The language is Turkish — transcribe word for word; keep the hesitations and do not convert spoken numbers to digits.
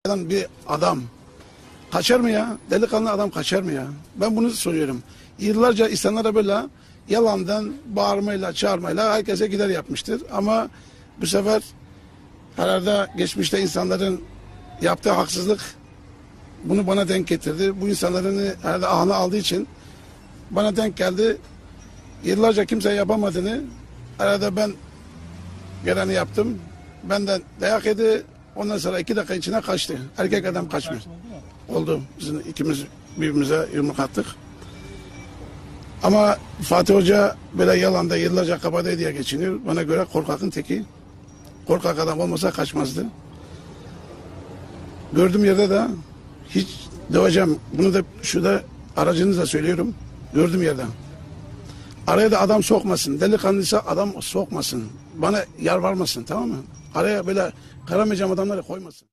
Bir adam kaçar mı ya? Delikanlı adam kaçar mı ya? Ben bunu soruyorum. Yıllarca insanlara böyle yalandan bağırmayla, çağırmayla herkese gider yapmıştır. Ama bu sefer herhalde geçmişte insanların yaptığı haksızlık bunu bana denk getirdi. Bu insanların herhalde ahını aldığı için bana denk geldi. Yıllarca kimse yapamadığını herhalde ben geleni yaptım. Benden dayak yedi. Ondan sonra iki dakika içine kaçtı. Erkek adam kaçmıyor. Oldu. Bizim ikimiz birbirimize yumruk attık. Ama Fatih Hoca böyle yalanda yıllarca kabadayı diye geçiniyor. Bana göre korkakın teki. Korkak adam olmasa kaçmazdı. Gördüğüm yerde de hiç döveceğim. Bunu da şurada aracınızla söylüyorum. Gördüğüm yerde. Araya da adam sokmasın. Delikanlıysa adam sokmasın. Bana yalvarmasın, tamam mı? Araya böyle karamayacağım adamları koymasın.